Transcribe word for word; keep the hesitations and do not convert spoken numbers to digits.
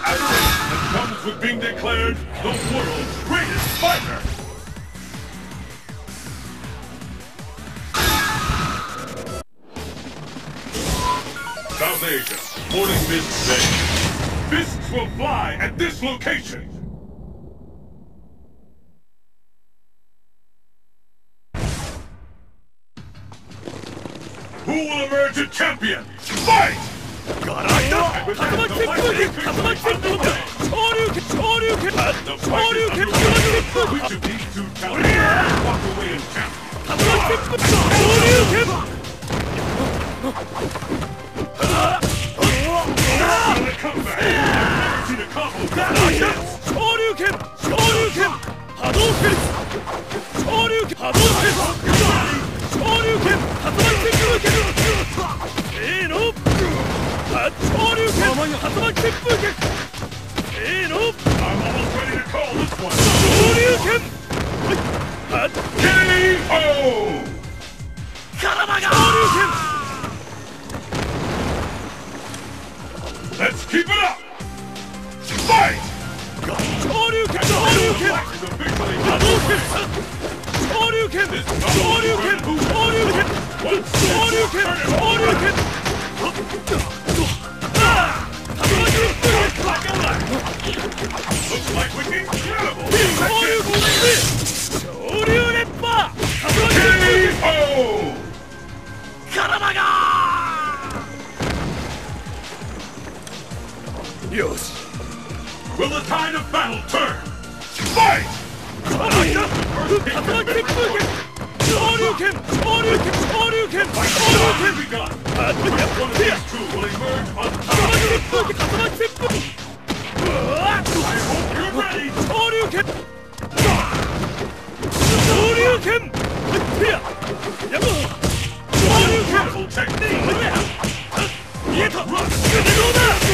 That comes with being declared the world's greatest fighter! South Asia, Morning Mist Bay. Mists will fly at this location! Who will emerge a champion? Fight! Which of these two talents walk away as champion? Gonna come back! I've never seen a combo that like I'm almost ready to call this one! K O! Let's keep it up! Fight! Shoryuken! Shoryuken! Is officially Hadouken! Shoryuken! Shoryuken! Shoryuken! Shoryuken! Shoryuken! Looks like we can incredible! K O! Yosh! Will the tide of battle turn? Fight! Shoryuken! Shoryuken! Shoryuken! Shoryuken! Begun! One of these two will emerge on top! I hope you're ready! Shoryuken! Shoryuken! Shoryuken! Technique! Run!